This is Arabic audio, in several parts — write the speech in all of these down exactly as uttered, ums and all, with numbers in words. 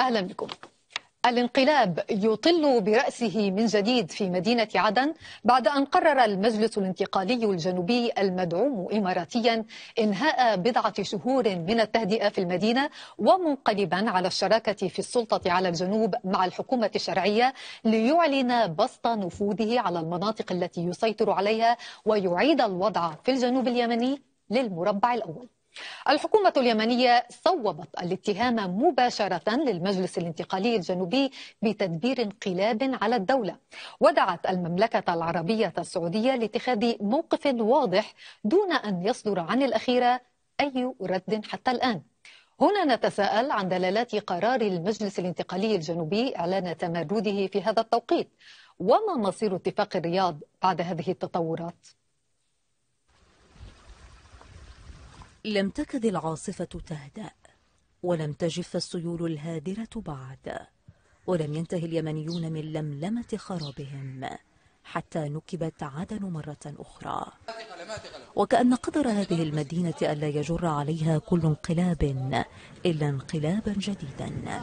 أهلا بكم. الانقلاب يطل برأسه من جديد في مدينة عدن بعد أن قرر المجلس الانتقالي الجنوبي المدعوم إماراتيا إنهاء بضعة شهور من التهدئة في المدينة ومنقلبا على الشراكة في السلطة على الجنوب مع الحكومة الشرعية ليعلن بسط نفوذه على المناطق التي يسيطر عليها ويعيد الوضع في الجنوب اليمني للمربع الأول. الحكومة اليمنية صوبت الاتهام مباشرة للمجلس الانتقالي الجنوبي بتدبير انقلاب على الدولة، ودعت المملكة العربية السعودية لاتخاذ موقف واضح دون أن يصدر عن الأخيرة أي رد حتى الآن. هنا نتساءل عن دلالات قرار المجلس الانتقالي الجنوبي إعلان تمرده في هذا التوقيت، وما مصير اتفاق الرياض بعد هذه التطورات؟ لم تكد العاصفة تهدأ، ولم تجف السيول الهادرة بعد، ولم ينتهي اليمنيون من لملمة خرابهم حتى نكبت عدن مرة أخرى، وكأن قدر هذه المدينة ألا يجر عليها كل انقلاب إلا انقلابا جديدا.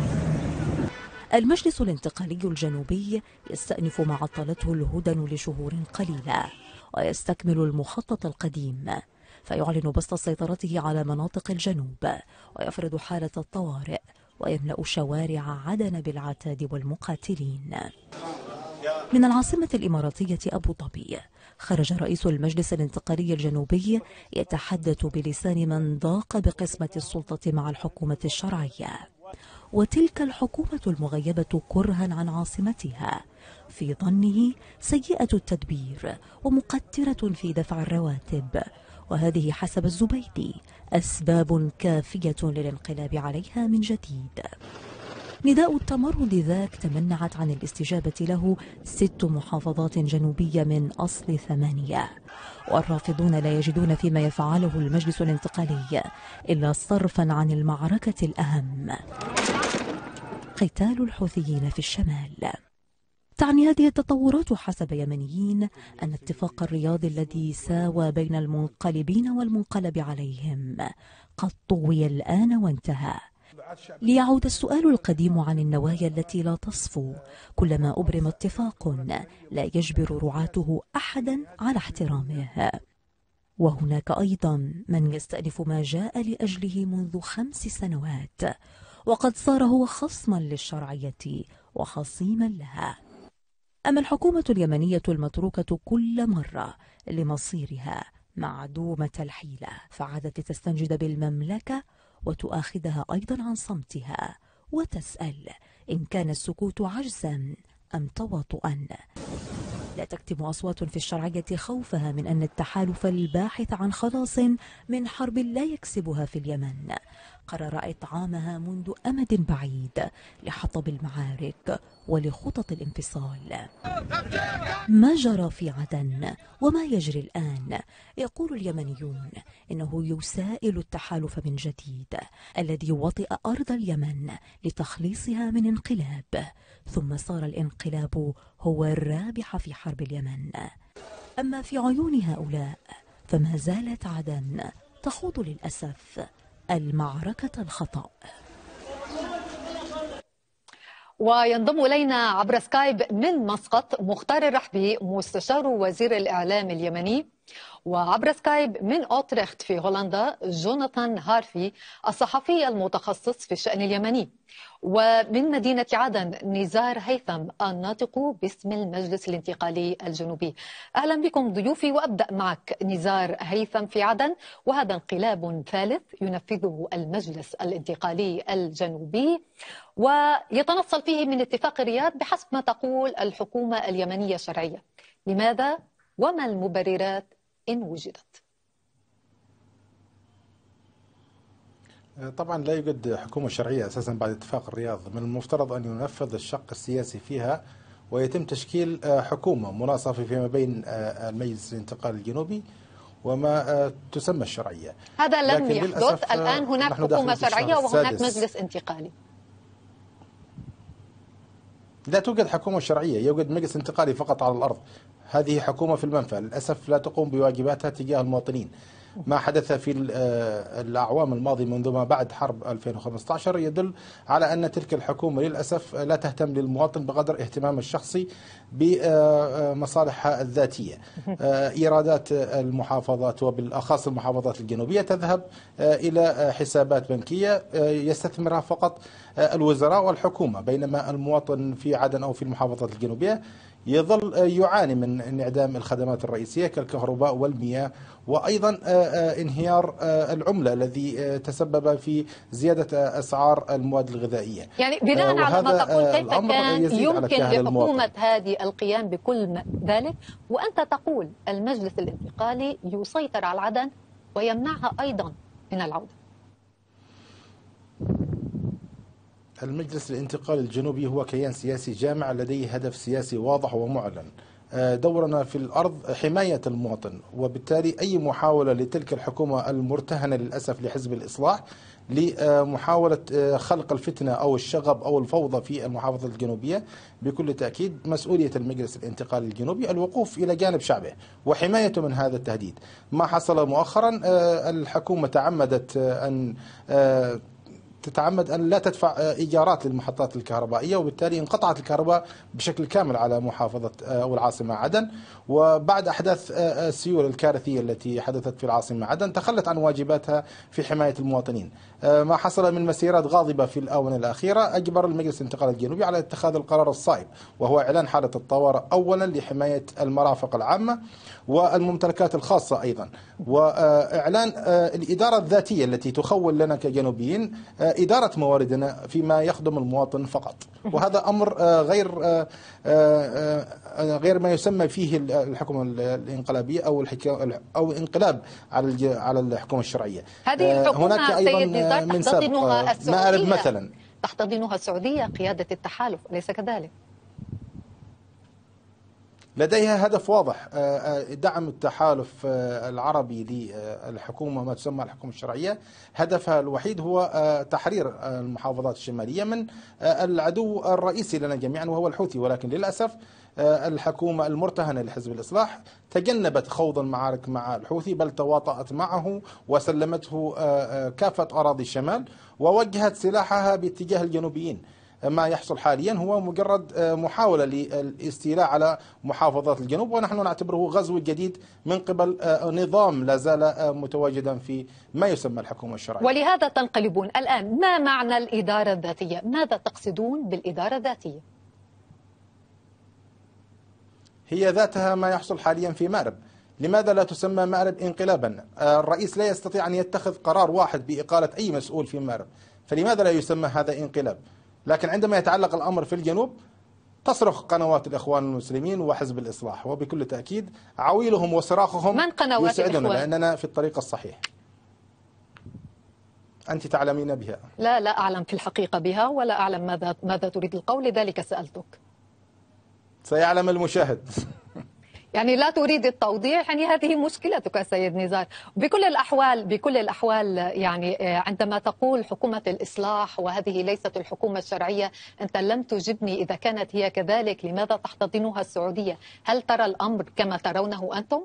المجلس الانتقالي الجنوبي يستأنف ما عطلته الهدن لشهور قليلة، ويستكمل المخطط القديم، فيعلن بسط سيطرته على مناطق الجنوب، ويفرض حالة الطوارئ، ويملأ شوارع عدن بالعتاد والمقاتلين. من العاصمة الإماراتية أبو ظبي خرج رئيس المجلس الانتقالي الجنوبي يتحدث بلسان من ضاق بقسمة السلطة مع الحكومة الشرعية، وتلك الحكومة المغيبة كرها عن عاصمتها في ظنه سيئة التدبير ومقترة في دفع الرواتب، وهذه حسب الزبيدي أسباب كافية للانقلاب عليها من جديد. نداء التمرد ذاك تمنعت عن الاستجابة له ست محافظات جنوبية من أصل ثمانية، والرافضون لا يجدون فيما يفعله المجلس الانتقالي إلا صرفا عن المعركة الأهم، قتال الحوثيين في الشمال. تعني هذه التطورات حسب يمنيين أن اتفاق الرياض الذي ساوى بين المنقلبين والمنقلب عليهم قد طوي الآن وانتهى، ليعود السؤال القديم عن النوايا التي لا تصفو كلما أبرم اتفاق لا يجبر رعاته أحدا على احترامه. وهناك أيضا من يستأنف ما جاء لأجله منذ خمس سنوات، وقد صار هو خصما للشرعية وخصيما لها. أما الحكومة اليمنية المتروكة كل مرة لمصيرها معدومة الحيلة، فعادت لتستنجد بالمملكة وتؤاخذها أيضا عن صمتها، وتسأل إن كان السكوت عجزا أم تواطؤا. لا تكتم أصوات في الشرعية خوفها من أن التحالف الباحث عن خلاص من حرب لا يكسبها في اليمن قرر إطعامها منذ أمد بعيد لحطب المعارك ولخطط الانفصال. ما جرى في عدن وما يجري الآن يقول اليمنيون إنه يسائل التحالف من جديد الذي وطئ أرض اليمن لتخليصها من انقلاب، ثم صار الانقلاب هو الرابح في حرب اليمن. أما في عيون هؤلاء فما زالت عدن تخوض للأسف المعركة الخطأ. وينضم إلينا عبر سكايب من مسقط مختار الرحبي مستشار وزير الإعلام اليمني، وعبر سكايب من أوتريخت في هولندا جوناثان هارفي الصحفي المتخصص في الشأن اليمني، ومن مدينة عدن نزار هيثم الناطق باسم المجلس الانتقالي الجنوبي. أهلا بكم ضيوفي، وأبدأ معك نزار هيثم في عدن، وهذا انقلاب ثالث ينفذه المجلس الانتقالي الجنوبي ويتنصل فيه من اتفاق الرياض بحسب ما تقول الحكومة اليمنية الشرعية. لماذا وما المبررات إن وجدت؟ طبعا لا يوجد حكومة شرعية أساسا بعد اتفاق الرياض، من المفترض أن ينفذ الشق السياسي فيها ويتم تشكيل حكومة مناصفة فيما بين المجلس الانتقالي الجنوبي وما تسمى الشرعية. هذا لم يحدث. الآن هناك حكومة شرعية وهناك مجلس انتقالي. لا توجد حكومة شرعية، يوجد مجلس انتقالي فقط على الأرض. هذه حكومة في المنفى للأسف لا تقوم بواجباتها تجاه المواطنين. ما حدث في الأعوام الماضية منذ ما بعد حرب ألفين وخمسة عشر يدل على أن تلك الحكومة للأسف لا تهتم للمواطن بقدر اهتمام الشخصي بمصالحها الذاتية. إيرادات المحافظات وبالأخص المحافظات الجنوبية تذهب إلى حسابات بنكية يستثمرها فقط الوزراء والحكومة، بينما المواطن في عدن أو في المحافظات الجنوبية يظل يعاني من انعدام الخدمات الرئيسية كالكهرباء والمياه، وأيضا انهيار العملة الذي تسبب في زيادة أسعار المواد الغذائية. يعني بناء على ما تقول، كيف كان يمكن لحكومة هذه القيام بكل ذلك وأنت تقول المجلس الانتقالي يسيطر على عدن ويمنعها أيضا من العودة؟ المجلس الانتقالي الجنوبي هو كيان سياسي جامع لديه هدف سياسي واضح ومعلن. دورنا في الأرض حماية المواطن، وبالتالي أي محاولة لتلك الحكومة المرتهنة للأسف لحزب الإصلاح لمحاولة خلق الفتنة أو الشغب أو الفوضى في المحافظة الجنوبية بكل تأكيد مسؤولية المجلس الانتقالي الجنوبي الوقوف إلى جانب شعبه وحمايته من هذا التهديد. ما حصل مؤخرا الحكومة تعمدت أن تتعمد أن لا تدفع إيجارات للمحطات الكهربائية، وبالتالي انقطعت الكهرباء بشكل كامل على محافظة أو العاصمة عدن. وبعد أحداث السيول الكارثية التي حدثت في العاصمة عدن تخلت عن واجباتها في حماية المواطنين. ما حصل من مسيرات غاضبة في الآونة الأخيرة أجبر المجلس الانتقالي الجنوبي على اتخاذ القرار الصائب، وهو إعلان حالة الطوارئ أولا لحماية المرافق العامة والممتلكات الخاصة أيضا، وإعلان الإدارة الذاتية التي تخول لنا كجنوبيين إدارة مواردنا فيما يخدم المواطن فقط. وهذا أمر غير غير ما يسمى فيه الحكومة الانقلابية أو أو انقلاب على على الحكومة الشرعية. هذه الحكومة هناك أيضا من تحتضنها السعودية مثلا تحتضنها السعودية قيادة التحالف، أليس كذلك؟ لديها هدف واضح، دعم التحالف العربي للحكومة ما تسمى الحكومة الشرعية. هدفها الوحيد هو تحرير المحافظات الشمالية من العدو الرئيسي لنا جميعا وهو الحوثي، ولكن للأسف الحكومة المرتهنة لحزب الإصلاح تجنبت خوض المعارك مع الحوثي، بل تواطأت معه وسلمته كافة أراضي الشمال ووجهت سلاحها باتجاه الجنوبيين. ما يحصل حاليا هو مجرد محاولة للاستيلاء على محافظات الجنوب، ونحن نعتبره غزو جديد من قبل نظام لا زال متواجدا في ما يسمى الحكومة الشرعية. ولهذا تنقلبون الآن. ما معنى الإدارة الذاتية؟ ماذا تقصدون بالإدارة الذاتية؟ هي ذاتها ما يحصل حاليا في مأرب. لماذا لا تسمى مأرب انقلابا؟ الرئيس لا يستطيع أن يتخذ قرار واحد بإقالة أي مسؤول في مأرب، فلماذا لا يسمى هذا انقلاب؟ لكن عندما يتعلق الأمر في الجنوب تصرخ قنوات الإخوان المسلمين وحزب الإصلاح، وبكل تأكيد عويلهم وصراخهم من قنوات يسعدنا الإخوان؟ لأننا في الطريق الصحيح. أنت تعلمين بها. لا لا أعلم في الحقيقة بها، ولا أعلم ماذا ماذا تريد القول، لذلك سألتك. سيعلم المشاهد. يعني لا تريد التوضيح، يعني هذه مشكلتك سيد نزار. بكل الأحوال بكل الأحوال يعني عندما تقول حكومة الإصلاح وهذه ليست الحكومة الشرعية، أنت لم تجبني. إذا كانت هي كذلك لماذا تحتضنها السعودية؟ هل ترى الأمر كما ترونه أنتم؟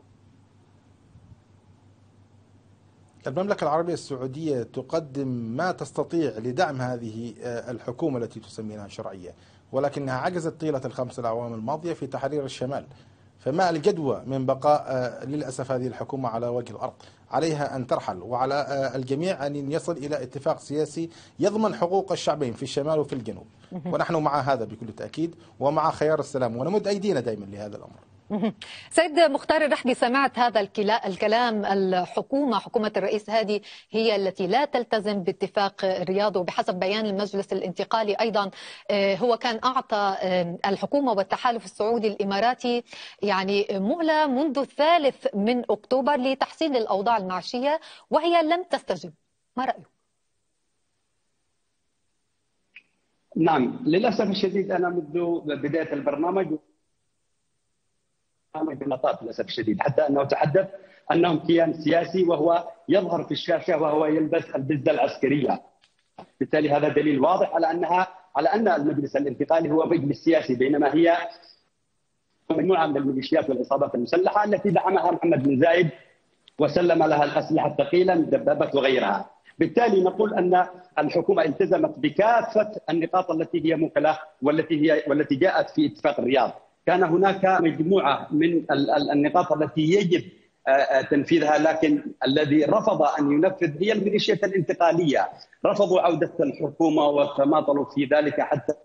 المملكة العربية السعودية تقدم ما تستطيع لدعم هذه الحكومة التي تسمينها شرعية، ولكنها عجزت طيلة الخمس الأعوام الماضية في تحرير الشمال. فما الجدوى من بقاء للأسف هذه الحكومة على وجه الأرض؟ عليها أن ترحل، وعلى الجميع أن يصل إلى اتفاق سياسي يضمن حقوق الشعبين في الشمال وفي الجنوب، ونحن مع هذا بكل تأكيد ومع خيار السلام، ونمد أيدينا دائما لهذا الأمر. سيد مختار الرحبي، سمعت هذا الكلام. الحكومة حكومة الرئيس هذه هي التي لا تلتزم باتفاق الرياض، وبحسب بيان المجلس الانتقالي أيضا هو كان أعطى الحكومة والتحالف السعودي الإماراتي يعني مهلة منذ الثالث من أكتوبر لتحسين الأوضاع المعيشية، وهي لم تستجب. ما رأيك؟ نعم، للأسف الشديد أنا منذ بداية البرنامج بنطاط للاسف الشديد، حتى انه تحدث انهم كيان سياسي وهو يظهر في الشاشه وهو يلبس البزه العسكريه. بالتالي هذا دليل واضح على انها على ان المجلس الانتقالي هو مجلس سياسي، بينما هي مجموعه من الميليشيات والعصابات المسلحه التي دعمها محمد بن زايد وسلم لها الأسلحة الثقيلة من دبابات وغيرها. بالتالي نقول أن الحكومة التزمت بكافة النقاط التي هي موكلة والتي هي والتي جاءت في اتفاق الرياض. كان هناك مجموعة من النقاط التي يجب تنفيذها، لكن الذي رفض أن ينفذ هي الميليشيا الانتقالية. رفضوا عودة الحكومة وتماطلوا في ذلك حتى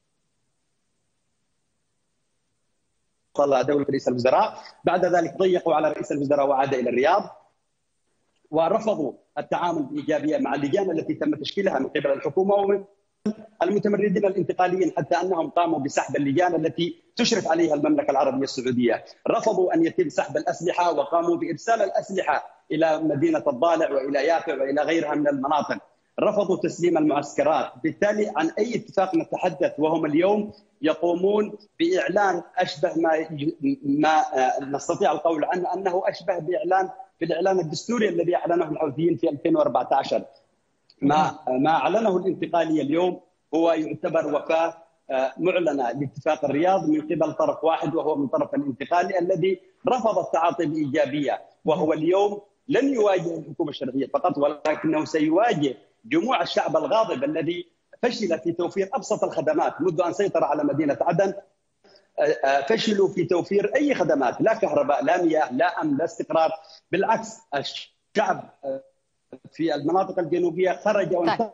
وصل دولة رئيس الوزراء. بعد ذلك ضيقوا على رئيس الوزراء وعاد إلى الرياض، ورفضوا التعامل بإيجابية مع اللجان التي تم تشكيلها من قبل الحكومة ومن المتمردين الانتقاليين، حتى أنهم قاموا بسحب اللجان التي تشرف عليها المملكة العربية السعودية. رفضوا أن يتم سحب الأسلحة وقاموا بإرسال الأسلحة إلى مدينة الضالع وإلى يافع وإلى غيرها من المناطق. رفضوا تسليم المعسكرات. بالتالي عن أي اتفاق نتحدث؟ وهم اليوم يقومون بإعلان أشبه ما ما نستطيع القول عنه أنه أشبه بإعلان بالإعلان الدستوري الذي أعلنه الحوثيين في ألفين وأربعة عشر. ما ما أعلنه الانتقالي اليوم هو يعتبر وفاة معلنة لاتفاق الرياض من قبل طرف واحد، وهو من طرف الانتقالي الذي رفض التعاطي بإيجابية. وهو اليوم لن يواجه الحكومة الشرعية فقط، ولكنه سيواجه جموع الشعب الغاضب الذي فشل في توفير أبسط الخدمات منذ أن سيطر على مدينة عدن. فشلوا في توفير أي خدمات، لا كهرباء لا مياه لا أمن لا استقرار. بالعكس الشعب في المناطق الجنوبية خرج وانتهى.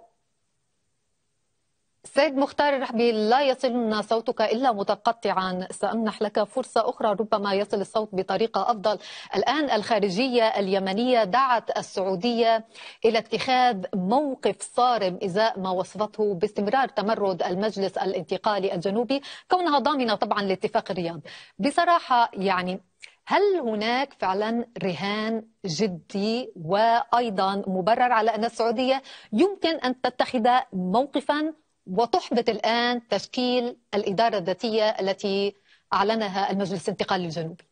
سيد مختار الرحبي، لا يصلنا صوتك إلا متقطعا، سأمنح لك فرصة أخرى ربما يصل الصوت بطريقة أفضل. الآن الخارجية اليمنية دعت السعودية إلى اتخاذ موقف صارم إزاء ما وصفته باستمرار تمرد المجلس الانتقالي الجنوبي، كونها ضامنة طبعا لاتفاق الرياض. بصراحة يعني هل هناك فعلا رهان جدي وأيضا مبرر على أن السعودية يمكن أن تتخذ موقفا وتحبط الآن تشكيل الإدارة الذاتية التي أعلنها المجلس الانتقالي الجنوبي؟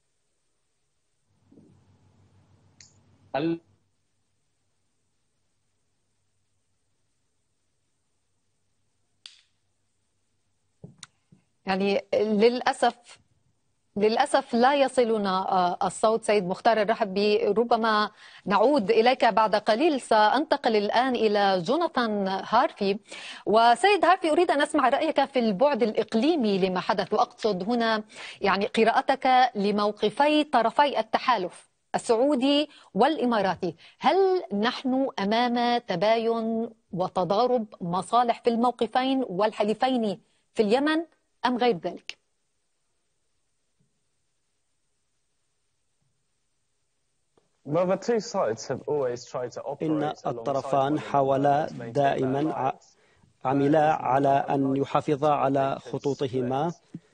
يعني للأسف للأسف لا يصلنا الصوت سيد مختار الرحبي. ربما نعود إليك بعد قليل. سأنتقل الآن إلى جوناثان هارفي. وسيد هارفي، أريد أن أسمع رأيك في البعد الإقليمي لما حدث، وأقصد هنا يعني قراءتك لموقفي طرفي التحالف السعودي والإماراتي. هل نحن أمام تباين وتضارب مصالح في الموقفين والحليفين في اليمن أم غير ذلك؟ إن الطرفان حاولا دائما عملا على أن يحافظا على خطوطهما،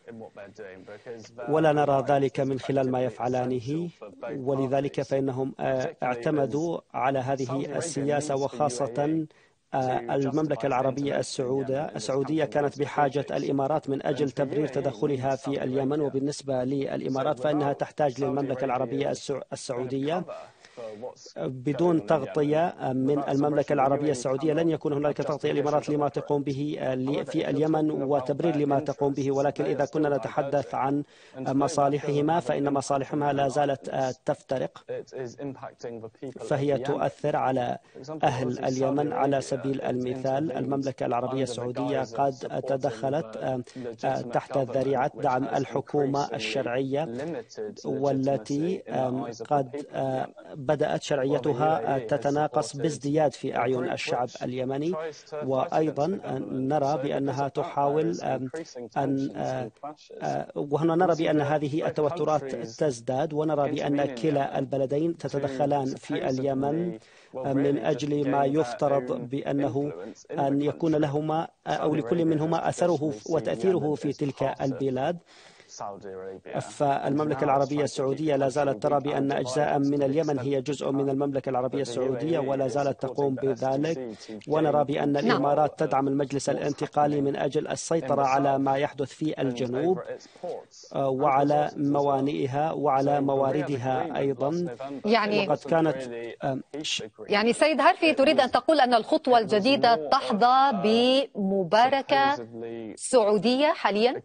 ولا نرى ذلك من خلال ما يفعلانه، ولذلك فإنهم اعتمدوا على هذه السياسة. وخاصة المملكة العربية السعودية السعودية كانت بحاجة الإمارات من أجل تبرير تدخلها في اليمن، وبالنسبة للإمارات فإنها تحتاج للمملكة العربية السعودية. بدون تغطية من المملكة العربية السعودية لن يكون هناك تغطية الإمارات لما تقوم به في اليمن وتبرير لما تقوم به. ولكن إذا كنا نتحدث عن مصالحهما فإن مصالحهما لا زالت تفترق، فهي تؤثر على أهل اليمن. على سبيل المثال المملكة العربية السعودية قد تدخلت تحت ذريعة دعم الحكومة الشرعية، والتي قد بدأت شرعيتها تتناقص بازدياد في أعين الشعب اليمني. وأيضا نرى بأنها تحاول أن وهنا نرى بأن هذه التوترات تزداد، ونرى بأن كلا البلدين تتدخلان في اليمن من أجل ما يفترض بأنه أن يكون لهما أو لكل منهما أثره وتأثيره في تلك البلاد. فالمملكة العربية السعودية لا زالت ترى بأن أجزاء من اليمن هي جزء من المملكة العربية السعودية ولا زالت تقوم بذلك. ونرى بأن الإمارات تدعم المجلس الانتقالي من أجل السيطرة على ما يحدث في الجنوب وعلى موانئها وعلى مواردها أيضا. يعني وقد كانت يعني سيد هارفي، تريد أن تقول أن الخطوة الجديدة تحظى بمباركة سعودية حاليا؟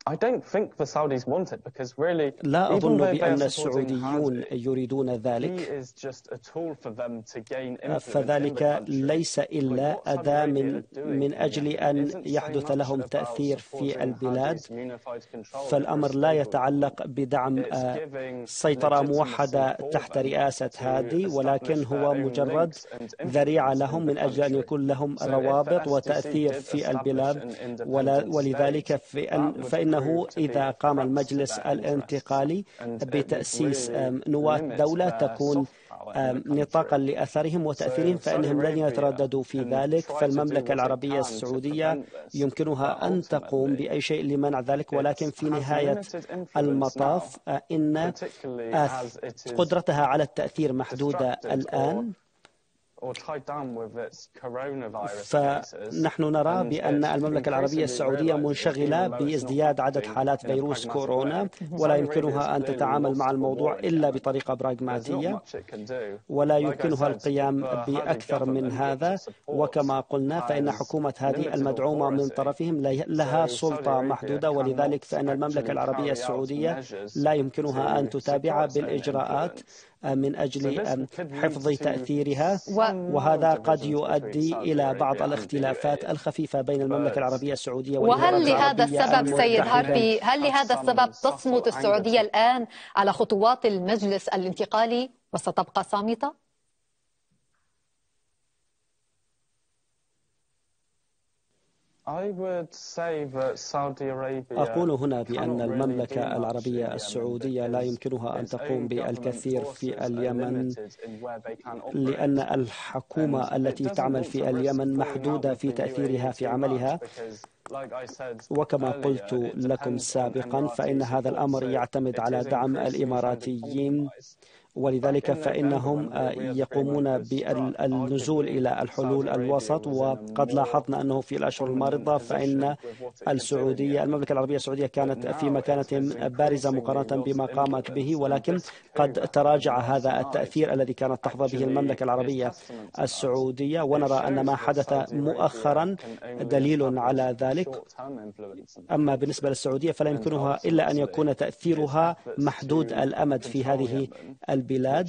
لا أظن بأن السعوديون يريدون ذلك، فذلك ليس إلا أداة من, من أجل أن يحدث لهم تأثير في البلاد. فالأمر لا يتعلق بدعم سيطرة موحدة تحت رئاسة هادي، ولكن هو مجرد ذريعة لهم من أجل أن يكون لهم روابط وتأثير في البلاد. ولذلك فإنه إذا قام المجلس الانتقالي بتأسيس نواة دولة تكون نطاقا لأثرهم وتأثيرهم، فإنهم لن يترددوا في ذلك. فالمملكة العربية السعودية يمكنها أن تقوم بأي شيء لمنع ذلك، ولكن في نهاية المطاف إن قدرتها على التأثير محدودة الآن. فنحن نرى بأن المملكة العربية السعودية منشغلة بازدياد عدد حالات فيروس كورونا، ولا يمكنها أن تتعامل مع الموضوع إلا بطريقة براغماتية، ولا يمكنها القيام بأكثر من هذا. وكما قلنا فإن حكومة هذه المدعومة من طرفهم لها سلطة محدودة، ولذلك فإن المملكة العربية السعودية لا يمكنها أن تتابع بالإجراءات من أجل حفظ تأثيرها، وهذا قد يؤدي إلى بعض الاختلافات الخفيفة بين المملكة العربية السعودية والإمارات العربية. وهل لهذا السبب سيد هاربي، هل لهذا السبب تصمت السعودية الآن على خطوات المجلس الانتقالي وستبقى صامتة؟ أقول هنا بأن المملكة العربية السعودية لا يمكنها أن تقوم بالكثير في اليمن، لأن الحكومة التي تعمل في اليمن محدودة في تأثيرها في عملها. وكما قلت لكم سابقا فإن هذا الأمر يعتمد على دعم الإماراتيين، ولذلك فإنهم يقومون بالنزول إلى الحلول الوسط. وقد لاحظنا أنه في الأشهر الماضية فإن السعودية المملكة العربية السعودية كانت في مكانة بارزة مقارنة بما قامت به، ولكن قد تراجع هذا التأثير الذي كانت تحظى به المملكة العربية السعودية، ونرى أن ما حدث مؤخرا دليل على ذلك. أما بالنسبة للسعودية فلا يمكنها إلا أن يكون تأثيرها محدود الأمد في هذه البلاد،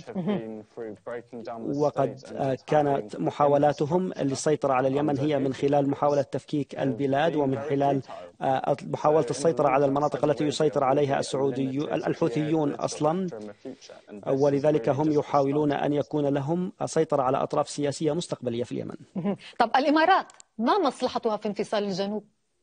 وقد كانت محاولاتهم للسيطرة على اليمن هي من خلال محاولة تفكيك البلاد، ومن خلال محاولة السيطرة على المناطق التي يسيطر عليها السعودي الحوثيون أصلا، ولذلك هم يحاولون أن يكون لهم سيطرة على أطراف سياسية مستقبلية في اليمن. طب الإمارات ما مصلحتها في انفصال الجنوب؟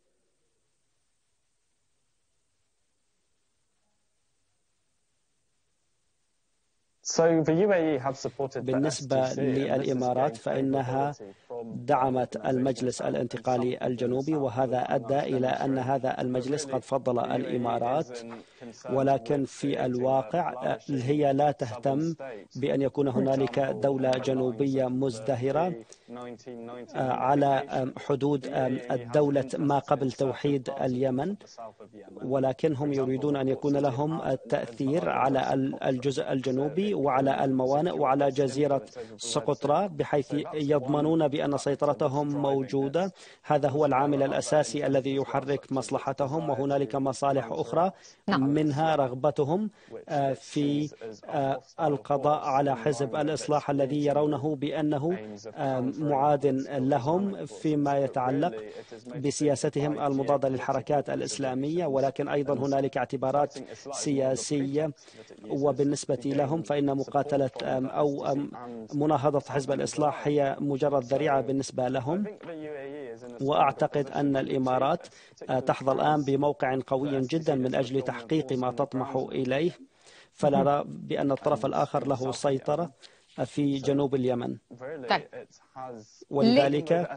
بالنسبة للإمارات فإنها دعمت المجلس الانتقالي الجنوبي، وهذا أدى إلى أن هذا المجلس قد فضل الإمارات، ولكن في الواقع هي لا تهتم بأن يكون هنالك دولة جنوبية مزدهرة على حدود الدولة ما قبل توحيد اليمن، ولكن هم يريدون أن يكون لهم التأثير على الجزء الجنوبي وعلى الموانئ وعلى جزيرة سقطرى، بحيث يضمنون بأن سيطرتهم موجودة. هذا هو العامل الأساسي الذي يحرك مصلحتهم، وهنالك مصالح أخرى منها رغبتهم في القضاء على حزب الإصلاح الذي يرونه بأنه معاد لهم فيما يتعلق بسياستهم المضادة للحركات الإسلامية، ولكن أيضا هنالك اعتبارات سياسية. وبالنسبة لهم فإن مقاتلة أو مناهضة حزب الإصلاح هي مجرد ذريعة بالنسبة لهم. وأعتقد أن الإمارات تحظى الآن بموقع قوي جدا من أجل تحقيق ما تطمح إليه، فنرى بأن الطرف الآخر له سيطرة في جنوب اليمن. طيب. ولذلك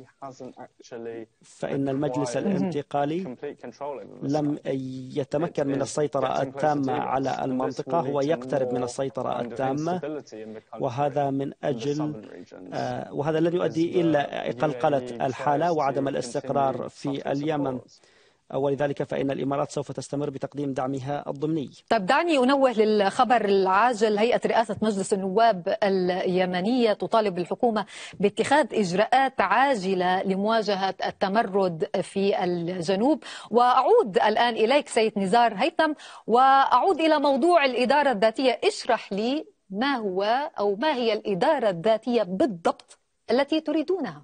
فإن المجلس الانتقالي لم يتمكن من السيطرة التامة على المنطقة، هو يقترب من السيطرة التامة، وهذا من أجل وهذا الذي يؤدي إلى قلقلة الحالة وعدم الاستقرار في اليمن. ولذلك فإن الإمارات سوف تستمر بتقديم دعمها الضمني. طب دعني أنوه للخبر العاجل. هيئة رئاسة مجلس النواب اليمنية تطالب الحكومة باتخاذ إجراءات عاجلة لمواجهة التمرد في الجنوب. وأعود الآن إليك سيد نزار هيثم، وأعود إلى موضوع الإدارة الذاتية. اشرح لي ما هو أو ما هي الإدارة الذاتية بالضبط التي تريدونها؟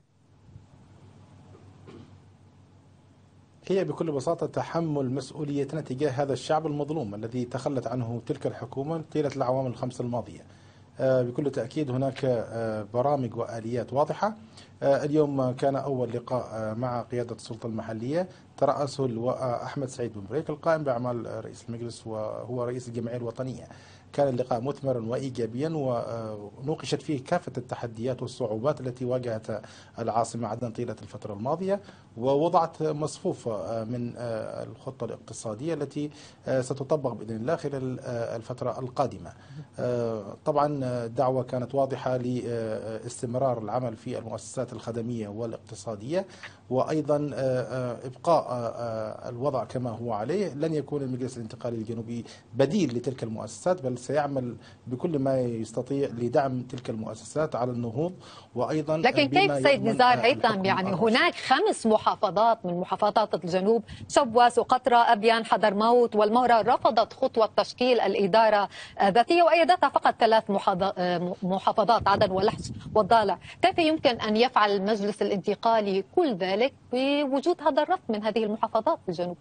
هي بكل بساطة تحمل مسؤوليتنا تجاه هذا الشعب المظلوم الذي تخلت عنه تلك الحكومة طيلة الأعوام الخمس الماضية. بكل تأكيد هناك برامج وآليات واضحة. اليوم كان أول لقاء مع قيادة السلطة المحلية ترأسه اللواء أحمد سعيد بن بريك القائم بأعمال رئيس المجلس وهو رئيس الجمعية الوطنية. كان اللقاء مثمرا وإيجابيا ونوقشت فيه كافة التحديات والصعوبات التي واجهت العاصمة عدن طيلة الفترة الماضية، ووضعت مصفوف من الخطة الاقتصادية التي ستطبق بإذن الله خلال الفترة القادمة. طبعا الدعوة كانت واضحة لاستمرار العمل في المؤسسات الخدمية والاقتصادية، وأيضا إبقاء الوضع كما هو عليه. لن يكون المجلس الانتقالي الجنوبي بديل لتلك المؤسسات، بل سيعمل بكل ما يستطيع لدعم تلك المؤسسات على النهوض. وأيضا لكن كيف سيد نزار هيثم؟ يعني هناك خمس محافظات من محافظات الجنوب، شبوة، سقطرى، أبيان، حضرموت والمهرة، رفضت خطوة تشكيل الإدارة الذاتية وأيدتها فقط ثلاث محافظات، عدن ولحج والضالع. كيف يمكن أن يفعل المجلس الانتقالي كل ذلك بوجود هذا الرفض من هذه المحافظات في الجنوب؟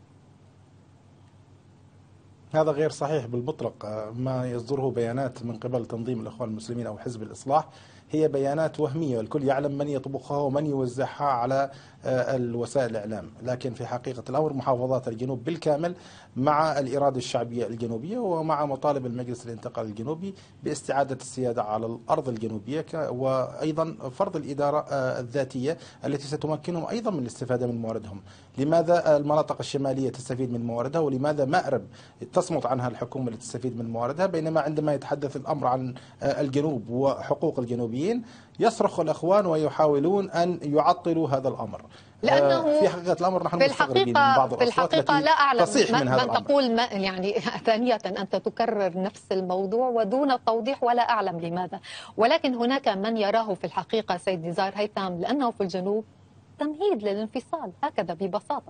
هذا غير صحيح بالمطلق. ما يصدره بيانات من قبل تنظيم الإخوان المسلمين أو حزب الإصلاح هي بيانات وهمية، والكل يعلم من يطبخها ومن يوزعها على الوسائل الإعلام. لكن في حقيقة الأمر محافظات الجنوب بالكامل مع الإرادة الشعبية الجنوبية ومع مطالب المجلس الانتقالي الجنوبي باستعادة السيادة على الأرض الجنوبية، وأيضا فرض الإدارة الذاتية التي ستمكنهم أيضا من الاستفادة من مواردهم. لماذا المناطق الشمالية تستفيد من مواردها ولماذا مأرب تصمت عنها الحكومة اللي تستفيد من مواردها، بينما عندما يتحدث الأمر عن الجنوب وحقوق الجنوبيين يصرخ الأخوان ويحاولون أن يعطلوا هذا الأمر؟ لأنه في حقيقة الأمر نحن في مستغربين من بعض الحقيقة في الحقيقة لا أعلم تصيح من, من, هذا من تقول ما يعني ثانية أنت تكرر نفس الموضوع ودون توضيح ولا أعلم لماذا. ولكن هناك من يراه في الحقيقة سيد نزار هيثم لأنه في الجنوب تمهيد للانفصال، هكذا ببساطة.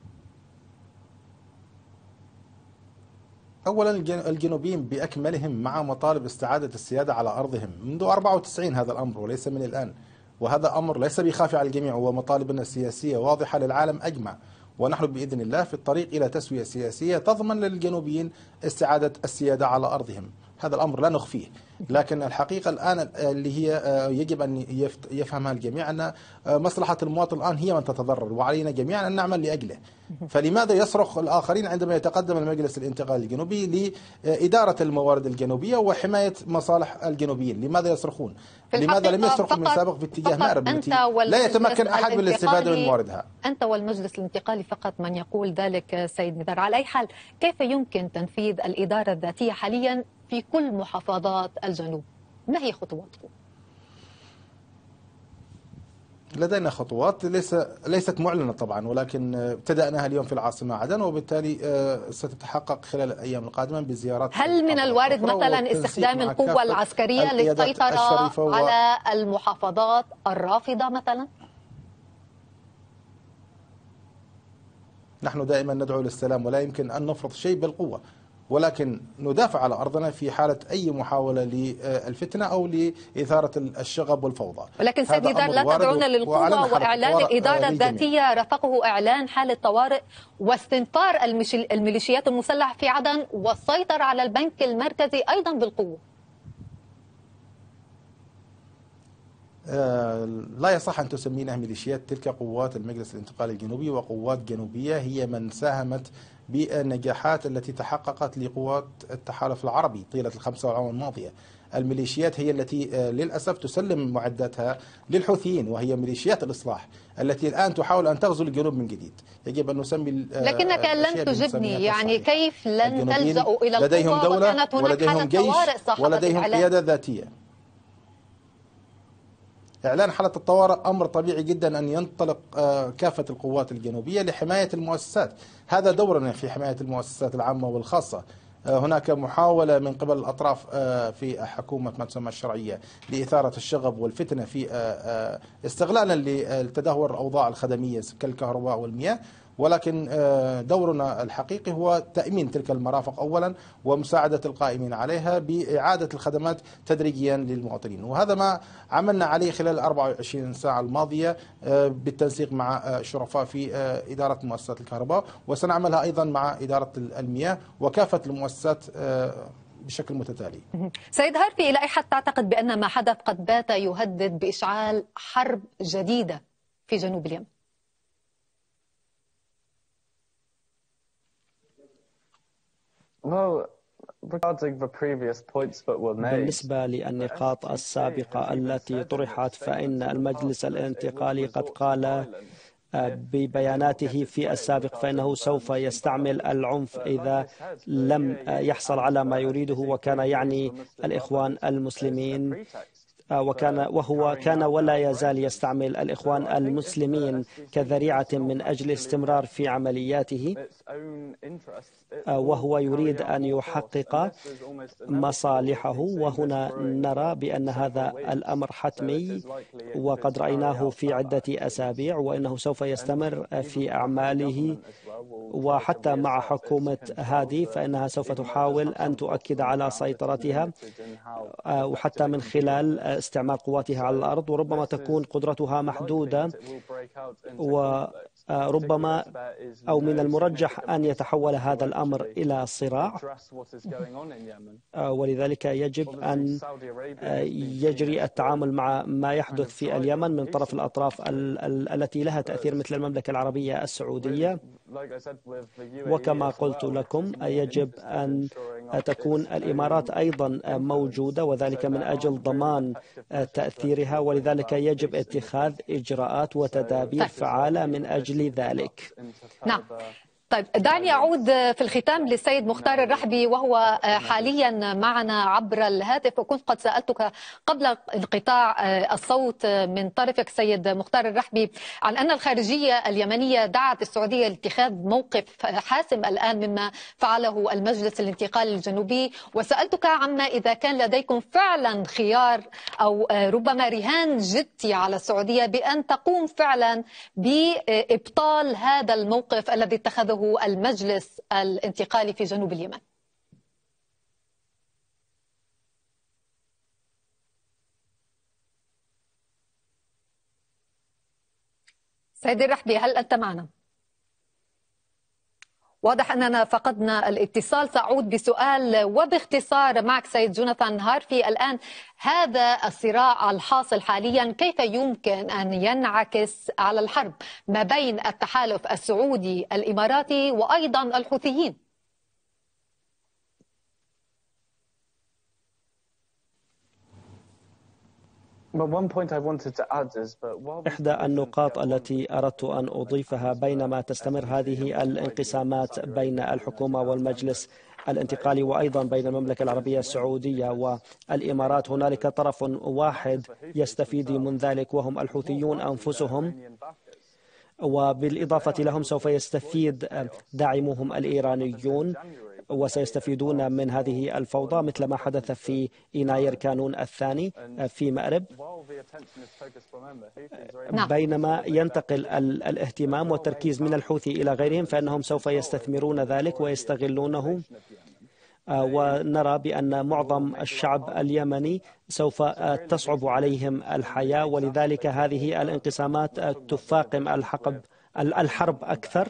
أولا الجنوبيين بأكملهم مع مطالب استعادة السيادة على أرضهم منذ أربعة وتسعين، هذا الأمر وليس من الآن، وهذا أمر ليس بخافي على الجميع، ومطالبنا السياسية واضحة للعالم أجمع، ونحن بإذن الله في الطريق إلى تسوية سياسية تضمن للجنوبيين استعادة السيادة على أرضهم. هذا الأمر لا نخفيه، لكن الحقيقة الآن اللي هي يجب أن يفهمها الجميع أن مصلحة المواطن الآن هي من تتضرر، وعلينا جميعا أن نعمل لأجله. فلماذا يصرخ الآخرين عندما يتقدم المجلس الانتقالي الجنوبي لإدارة الموارد الجنوبية وحماية مصالح الجنوبيين؟ لماذا يصرخون؟ لماذا لم يصرخوا من سابق في اتجاه مأرب التي لا يتمكن أحد من الاستفادة من مواردها؟ أنت والمجلس الانتقالي فقط من يقول ذلك سيد نزار. على أي حال كيف يمكن تنفيذ الإدارة الذاتية حاليا في كل محافظات الجنوب؟ ما هي خطواتكم؟ لدينا خطوات ليس ليست معلنة طبعا، ولكن ابتدأناها اليوم في العاصمة عدن، وبالتالي ستتحقق خلال الأيام القادمة بزيارات. هل من الوارد مثلا استخدام القوة العسكرية للسيطرة و... على المحافظات الرافضة مثلا؟ نحن دائما ندعو للسلام ولا يمكن أن نفرض شيء بالقوة، ولكن ندافع على أرضنا في حالة أي محاولة للفتنة أو لإثارة الشغب والفوضى. ولكن سيد نزار لا تدعون للقوة، وإعلان الإدارة الذاتية رافقه إعلان حالة طوارئ واستنفار الميليشيات المسلحة في عدن والسيطرة على البنك المركزي أيضا بالقوة. لا يصح أن تسمينها ميليشيات، تلك قوات المجلس الانتقالي الجنوبي وقوات جنوبية هي من ساهمت بالنجاحات التي تحققت لقوات التحالف العربي طيلة الخمسة والعام الماضية. الميليشيات هي التي للأسف تسلم معداتها للحوثيين، وهي ميليشيات الإصلاح التي الآن تحاول أن تغزو الجنوب من جديد. يجب أن نسمي. لكنك لن تجبني، يعني كيف لن تلجأوا إلى لديهم القوة دولة وكانت هناك ولديهم حالة جيش طوارئ صاحبة ولديهم الإعلام؟ قيادة ذاتية. إعلان حالة الطوارئ أمر طبيعي جدا أن ينطلق كافة القوات الجنوبية لحماية المؤسسات. هذا دورنا في حماية المؤسسات العامة والخاصة. هناك محاولة من قبل الأطراف في حكومة ما تسمى الشرعية لإثارة الشغب والفتنة في استغلالا لتدهور الأوضاع الخدمية كالكهرباء والمياه، ولكن دورنا الحقيقي هو تأمين تلك المرافق أولا ومساعدة القائمين عليها بإعادة الخدمات تدريجيا للمواطنين، وهذا ما عملنا عليه خلال الأربع وعشرين ساعة الماضية بالتنسيق مع الشرفاء في إدارة مؤسسات الكهرباء، وسنعملها أيضا مع إدارة المياه وكافة المؤسسات بشكل متتالي. سيد هارفي، إلى أي حد تعتقد بأن ما حدث قد بات يهدد بإشعال حرب جديدة في جنوب اليمن؟ بالنسبة للنقاط السابقة التي طرحت، فإن المجلس الانتقالي قد قال ببياناته في السابق فإنه سوف يستعمل العنف إذا لم يحصل على ما يريده، وكان يعني الإخوان المسلمين، وكان وهو كان ولا يزال يستعمل الإخوان المسلمين كذريعة من أجل استمرار في عملياته، وهو يريد أن يحقق مصالحه. وهنا نرى بأن هذا الأمر حتمي وقد رأيناه في عدة أسابيع، وإنه سوف يستمر في أعماله. وحتى مع حكومة هادي فإنها سوف تحاول أن تؤكد على سيطرتها، وحتى من خلال استعمال قواتها على الأرض، وربما تكون قدرتها محدودة، وربما أو من المرجح أن يتحول هذا الأمر إلى صراع. ولذلك يجب أن يجري التعامل مع ما يحدث في اليمن من طرف الأطراف التي لها تأثير مثل المملكة العربية السعودية. وكما قلت لكم يجب أن تكون الإمارات أيضا موجودة، وذلك من أجل ضمان تأثيرها، ولذلك يجب اتخاذ إجراءات وتدابير فعالة من أجل ذلك. نعم. طيب، دعني أعود في الختام للسيد مختار الرحبي، وهو حاليا معنا عبر الهاتف، وكنت قد سألتك قبل انقطاع الصوت من طرفك سيد مختار الرحبي عن أن الخارجية اليمنية دعت السعودية لاتخاذ موقف حاسم الآن مما فعله المجلس الانتقالي الجنوبي، وسألتك عما إذا كان لديكم فعلا خيار أو ربما رهان جدي على السعودية بأن تقوم فعلا بإبطال هذا الموقف الذي اتخذه المجلس الانتقالي في جنوب اليمن. سيد الرحبي، هل أنت معنا؟ واضح أننا فقدنا الاتصال. سأعود بسؤال وباختصار معك سيد جوناثان هارفي. الآن هذا الصراع الحاصل حاليا كيف يمكن أن ينعكس على الحرب ما بين التحالف السعودي الإماراتي وأيضا الحوثيين؟ إحدى النقاط التي أردت أن أضيفها بينما تستمر هذه الانقسامات بين الحكومة والمجلس الانتقالي وأيضا بين المملكة العربية السعودية والإمارات، هنالك طرف واحد يستفيد من ذلك وهم الحوثيون أنفسهم، وبالإضافة لهم سوف يستفيد داعموهم الإيرانيون وسيستفيدون من هذه الفوضى مثل ما حدث في يناير كانون الثاني في مأرب. بينما ينتقل الاهتمام والتركيز من الحوثي إلى غيرهم فإنهم سوف يستثمرون ذلك ويستغلونه، ونرى بأن معظم الشعب اليمني سوف تصعب عليهم الحياة، ولذلك هذه الانقسامات تفاقم الحقب الحرب أكثر.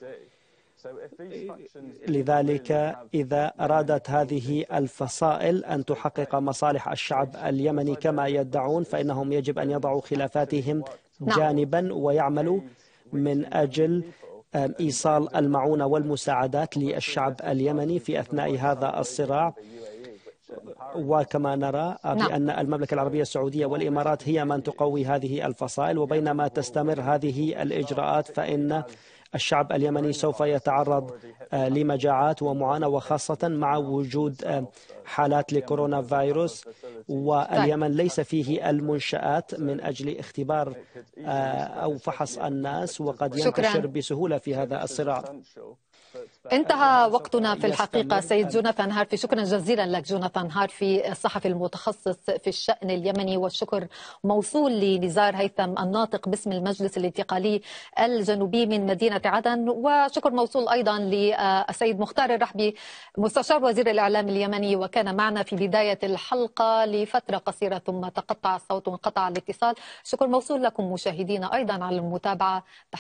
لذلك إذا أرادت هذه الفصائل أن تحقق مصالح الشعب اليمني كما يدعون فإنهم يجب أن يضعوا خلافاتهم جانبا ويعملوا من أجل إيصال المعونة والمساعدات للشعب اليمني في أثناء هذا الصراع. وكما نرى بأن المملكة العربية السعودية والإمارات هي من تقوي هذه الفصائل، وبينما تستمر هذه الإجراءات فإن الشعب اليمني سوف يتعرض لمجاعات ومعاناة، وخاصة مع وجود حالات لكورونا فيروس، واليمن ليس فيه المنشآت من أجل اختبار أو فحص الناس، وقد ينتشر بسهولة في هذا الصراع. انتهى وقتنا في الحقيقة. سيد جوناثان هارفي، شكرا جزيلا لك. جوناثان هارفي الصحفي المتخصص في الشأن اليمني، والشكر موصول لنزار هيثم الناطق باسم المجلس الانتقالي الجنوبي من مدينة عدن، وشكر موصول أيضا للسيد مختار الرحبي مستشار وزير الإعلام اليمني، وكان معنا في بداية الحلقة لفترة قصيرة ثم تقطع الصوت وانقطع الاتصال. شكر موصول لكم مشاهدينا أيضا على المتابعة.